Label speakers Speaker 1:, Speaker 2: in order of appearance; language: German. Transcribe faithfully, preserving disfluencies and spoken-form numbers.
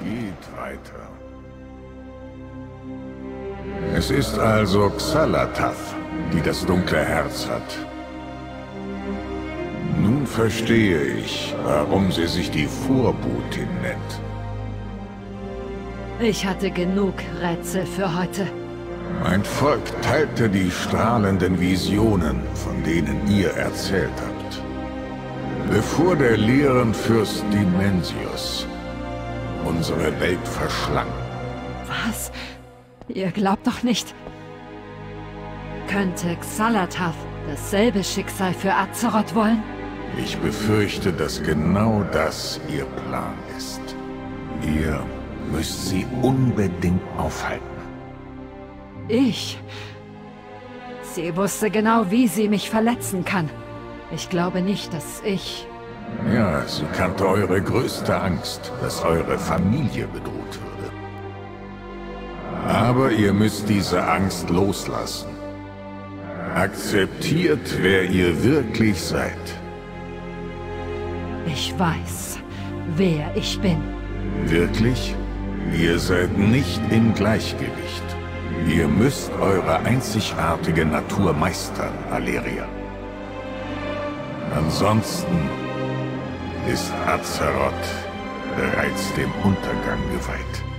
Speaker 1: Geht weiter. Es ist also Xal'atath, die das dunkle Herz hat. Nun verstehe ich, warum sie sich die Vorbotin nennt.
Speaker 2: Ich hatte genug Rätsel für heute.
Speaker 1: Mein Volk teilte die strahlenden Visionen, von denen ihr erzählt habt. Bevor der Leerenfürst Dimensius unsere Welt verschlang.
Speaker 2: Was? Ihr glaubt doch nicht... Könnte Xal'atath dasselbe Schicksal für Azeroth wollen?
Speaker 1: Ich befürchte, dass genau das ihr Plan ist. Ihr müsst sie unbedingt aufhalten.
Speaker 2: Ich? Sie wusste genau, wie sie mich verletzen kann. Ich glaube nicht, dass ich...
Speaker 1: Ja, sie kannte eure größte Angst, dass eure Familie bedroht würde. Aber ihr müsst diese Angst loslassen. Akzeptiert, wer ihr wirklich seid.
Speaker 2: Ich weiß, wer ich bin.
Speaker 1: Wirklich? Ihr seid nicht im Gleichgewicht. Ihr müsst eure einzigartige Natur meistern, Alleria. Ansonsten ist Azeroth bereits dem Untergang geweiht.